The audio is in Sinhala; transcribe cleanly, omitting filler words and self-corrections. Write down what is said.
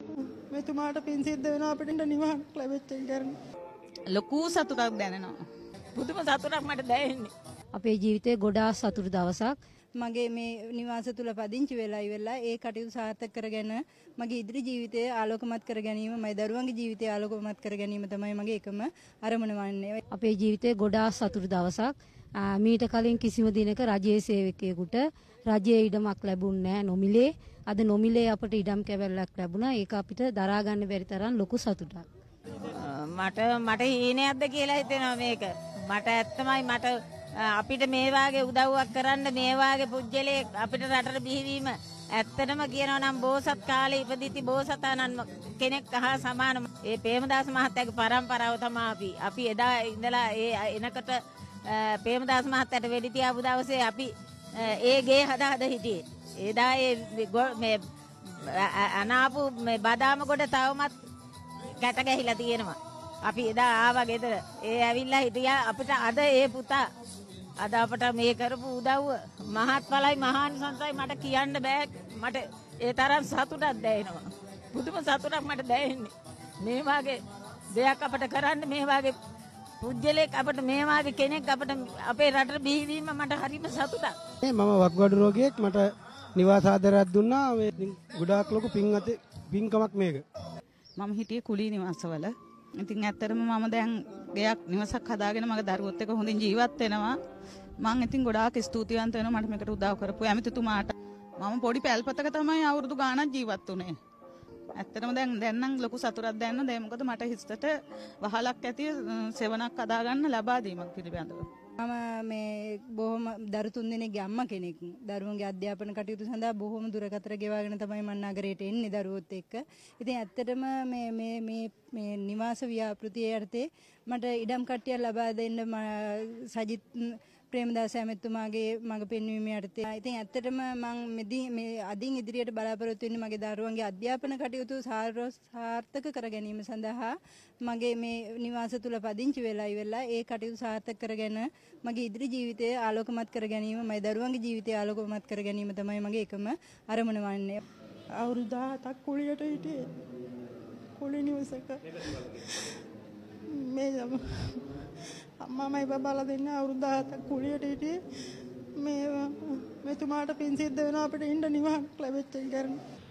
මෙතුමාට පින් සිද්ධ වෙනවා අපිට නිවහනක් ලැබෙච්ච එක ගැන. ලොකු සතුටක් දැනෙනවා. පුදුම සතුටක් මට දැනෙන්නේ. අපේ ජීවිතේ ගොඩාක් සතුටු දවසක්. මගේ මේ නිවාස තුල පදිංචි වෙලා ඉවරලා ඒ කටයුතු සාර්ථක කරගෙන මගේ ඉදිරි ජීවිතය ආලෝකමත් කර ගැනීම, මගේ දරුවන්ගේ ජීවිතය ආලෝකමත් කර ගැනීම තමයි මගේ එකම අරමුණ වන්නේ. අපේ ජීවිතේ ගොඩාක් සතුටු දවසක්. මීට කලින් කිසිම දිනක රජයේ සේවකයෙකුට රජයේ ඉඩමක් ලැබුණේ නැහැ නොමිලේ. අද නොමිලේ අපට ඉඩම් කැවැල්ලක් ලැබුණා. ඒක අපිට දරා ගන්න බැරි තරම් ලොකු සතුටක්. මට හීනයක්ද කියලා හිතෙනවා මේක. මට ඇත්තමයි මට අපිට මේ වාගේ උදව්වක් කරන්න මේ වාගේ පුජ්‍යලේ අපිට රටට බිහිවීම ඇත්තටම කියනවා නම් බෝසත් කාලේ ඉපදිති බෝසතාණන් කෙනෙක් හා සමාන. ඒ ප්‍රේමදාස මහත්තයාගේ පරම්පරාව තමයි අපි එදා ඉඳලා ඒ එනකට ප්‍රේමදාස මහත්තයාට වෙඩි තියාපු දවසේ අපි ඒ ගේ හදා හිටියේ. එදා මේ අනාපු මේ බදාම කොට තවමත් ගැට ගැහිලා තියෙනවා. අපි එදා ආවා ගෙදර. ඒ ඇවිල්ලා හිටියා අපිට අද ඒ පුතා අද අපට මේ කරපු උදව්ව මහත්ඵලයි මහානිසංසයි මට කියන්න බෑ. මට ඒ තරම් සතුටක් දැනෙනවා. පුදුම සතුටක් මට දැනෙන්නේ. මේ වාගේ දෙයක් අපට කරන්න මේ වාගේ පුජ්‍යලෙක් අපට මේ වාගේ කෙනෙක් අපට අපේ රටට බිහිවීම මට හරිම සතුටක්. මම වක්ගඩු රෝගියෙක් මට නිවාස ආදරයක් දුන්නා. මේ ගොඩාක් ලොකු පින්කමක් මේක. මම හිටියේ කුලී නිවාසවල. ඉතින් ඇත්තටම මම දැන් ගෙයක් නිවසක් හදාගෙන මගේ දරුවොත් එක්ක හොඳින් ජීවත් වෙනවා. මම ඉතින් ගොඩාක් ස්තුතිවන්ත වෙනවා මට මේකට උදව් කරපු ඇමතිතුමාට. මම පොඩි පැල්පතක තමයි අවුරුදු ගාණක් ජීවත් වුනේ. ඇත්තටම දැන් නම් ලොකු සතුටක් දැනෙනවා. ඒ මොකද මට හිතට වහලක් ඇති සෙවණක් හදා ගන්න ලබා දීමක් පිළිබඳව. මම මේ බොහොම දරු තුන් දෙනෙක්ගේ අම්මා කෙනෙක්. දරුවන්ගේ අධ්‍යාපන කටයුතු සඳහා බොහොම දුරකතර ගෙවාගෙන තමයි මම නගරයට එන්නේ දරුවොත් එක්ක. ඉතින් ඇත්තටම මේ නිවාස ව්‍යාපෘතියේ යටතේ මට ඉඩම් කට්ටියක් ලබා දෙන්න සජිත් ප්‍රේමදාස ඇමතුමාගේ මඟ පෙන්වීම යටතේ. ඉතින් ඇත්තටම මම මේ අදින් ඉදිරියට බලාපොරොත්තු වෙන්නේ මගේ දරුවන්ගේ අධ්‍යාපන කටයුතු සාර්ථක කර ගැනීම සඳහා මගේ මේ නිවාස තුල පදිංචි වෙලා ඉවරලා ඒ කටයුතු සාර්ථක කරගෙන මගේ ඉදිරි ජීවිතය ආලෝකමත් කර ගැනීම, මගේ දරුවන්ගේ ජීවිතය ආලෝකමත් කර ගැනීම තමයි මගේ එකම අරමුණ වන්නේ. අවුරුදු 17ක් කුලියට හිටියේ. කුලි නිවසක. මේ අම්මාමයි බබාලා දෙන්න අවුරුදු 17ක් කුලියට හිටියේ. මෙතුමාට පින් සිද්ධ වෙනවා අපිට නිවහනක් ලැබෙච්ච එක ගැන.